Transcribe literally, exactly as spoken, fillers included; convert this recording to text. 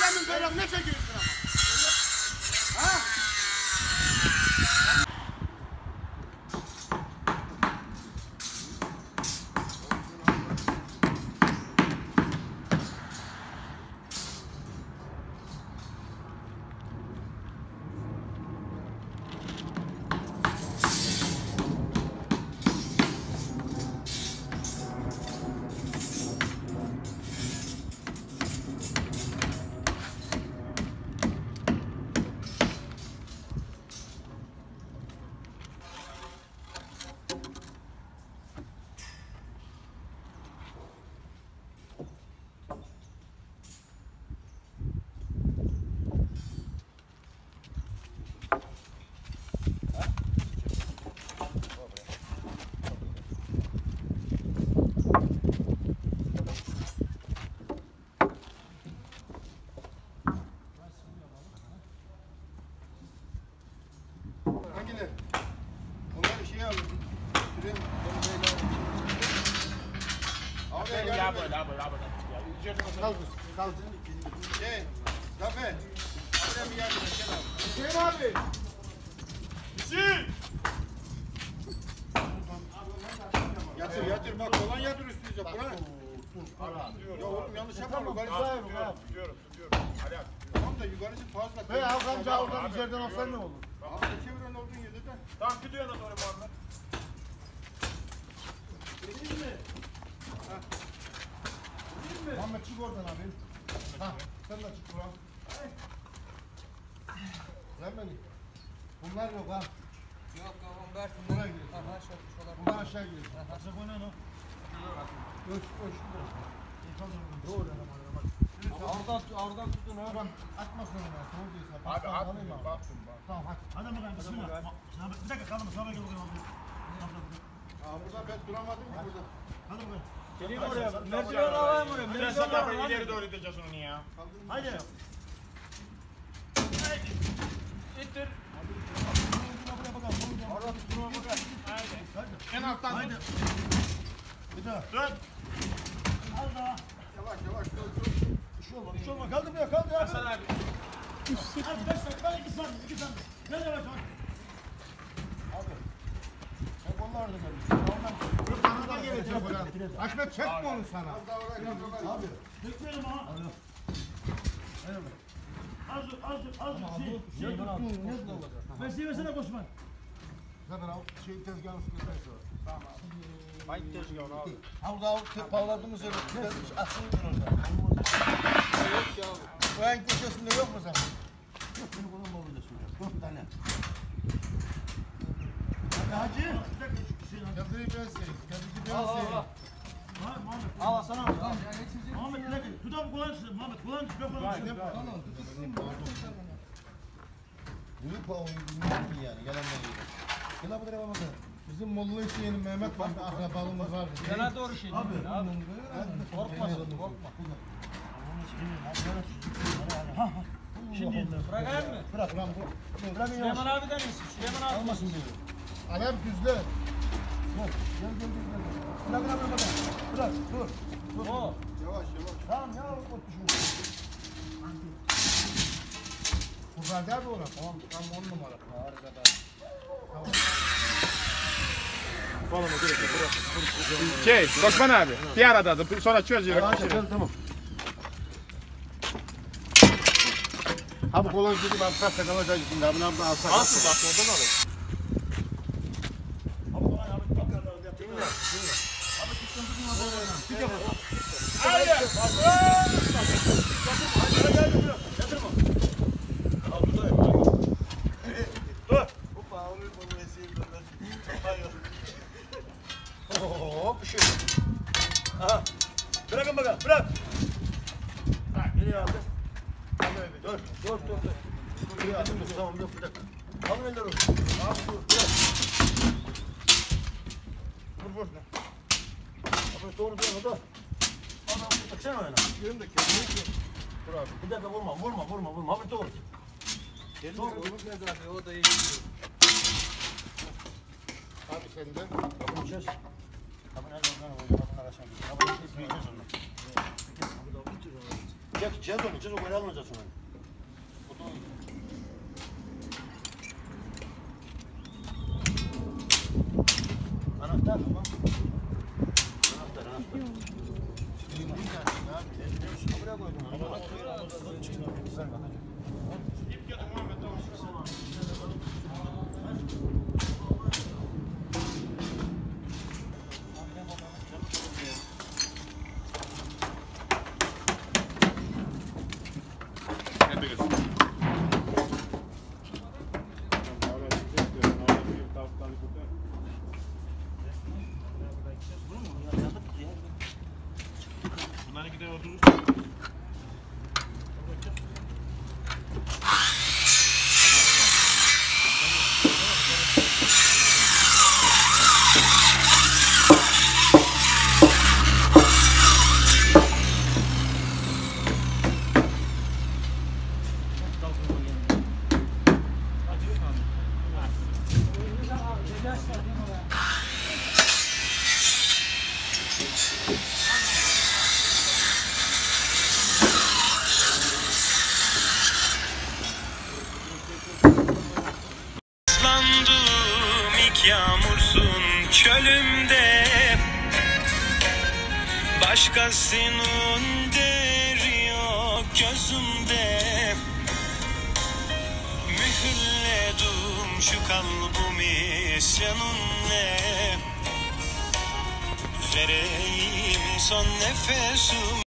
Hemen böyle ne çekiyorsun ama? Ha? Hangileri? Onlar şey alın. Süren abi ya böyle abi abi. Kaldır. Kaldır. Şey, Zafer. Buraya bir yardım et gel abi. Hüseyin abi. Hüseyin. Yatır yatır bak olan yatır üstünüze. Bırak. Ya oğlum yanlış yapma. Yukarısı tutuyorum tutuyorum. Tamam da yukarısı fazla. Hey Hakanca oradan içeriden olsan ne olur? Abi çeviren olduğun yerde de. Tamam gidiyor da doğru Muhammed. Değil mi? Ha. Değil mi? Muhammed çık oradan abi. Ha, sen de çık buradan. Sen beni. Bunlar yok ha. Yok yok onu versin. Buraya gidiyor. Aha şöyle şuralar. Bunlar aşağı gidiyor. Aha. Sen bu ne lan? Ölç, ölç. Doğru adam oraya bak. Oradan oradan tutun ha. Ulan atmasın ona. Soğuk değilsin. Abi attım baktım bak. Tamam hadi. Hadi bakalım bismillah. Bir dakika kalma sonra gel bakalım. Aa burada ben duramadım ki burada. Hadi bakalım. Geleyim oraya. Merdiven alayım oraya. Biraz Merdiven sonra alayım. ileri doğru gideceğiz onu ya. Haydi. İttir. Orada durma burada. En alttan Haydi. tut. Bir daha. Tut. Az daha. Yavaş yavaş dur dur. Bir şey olma. Bir şey olma. Kaldır buraya. Kaldır ya. Hasan abi. Hadi beş dakika. Ben iki saniye. iki saniye. Gel yavaş yavaş. Abi. Hep onlar da gelmiş. Ondan. Dur bana da gelecek falan. Ahmet çekme onu sana. Az daha oraya gel. Abi. Bekleyelim ha. Az dur az dur az dur. Şey, Ne şey, tuttun? Ne olacak? Mesleği versene koşman. Zaten al. Şey tezgahın üstünde sonra. Tamam. Hangi tezgahını abi? Ha burada o pavladığımız yerde asılıydın orada. Yok ya. O en köşesinde yok mu sen? Yok bunu bunun babı da söylüyor. Dört tane. Hadi hacı. Bir dakika şu kişiyi lan. Kadıyı ben seveyim. Kadıyı ben Al al seveyim. al. Ha Muhammed. Al sana al. Muhammed bir dakika. Tut abi kullanırsın. Muhammed kullanırsın. Ben kullanırsın. Büyük o bilmiyorum ki yani gelenler gibi. Gel abi buraya bakalım. Bizim Molla Hüseyin'in Mehmet var bir akrabalığımız var. Yana doğru şey. Abi. Abi. Korkmasın korkma. Şimdi Bırakayım mı? Bırak lan bu. Bırak Süleyman abi demişsin. Süleyman abi. almasın diyor. Adam düzle. Dur. Gel gel gel. gel. Bırak lan bırak. Bırak dur. Dur. O. Yavaş yavaş. Tamam ya otur. Kurban der mi ona? Tamam tam on numara. Harika. Tamam. Şey, Osman abi. Bir arada da sonra çözüyor. Tamam. Abi kolay dedi ben pasta kalacak şimdi abi ne yaptın alsak. Alsın bak oradan alır. Hayır. Hop bir şey. Aha. Bırakın bakalım bırak. Ha nereye aldın? Dur dur dur dur. Nereye aldın? Tamam dur bir dakika. Alın eller olsun. Abi dur dur. Vur vur. Abi doğru doğru dur. Adam baksana öyle. Yerim de kendini. Dur abi. Bir dakika vurma vurma vurma vurma. Abi doğru. Doğru. O da iyi. Abi sen de yapacağız. Abi nerede oradan olacak? Bakın arkadaşlar. Abi biz büyüyeceğiz onu. Çekeceğiz onu, çekeceğiz, o kadar almayacağız sonra. Anahtar mı? Anahtar, anahtar. Buraya koydum. Bunların gidelim otururuz. Islandım ilk yağmursun çölümde, başkasının deri yok gözümde. Mühürledim şu kalbimi seninle, vereyim son nefesim.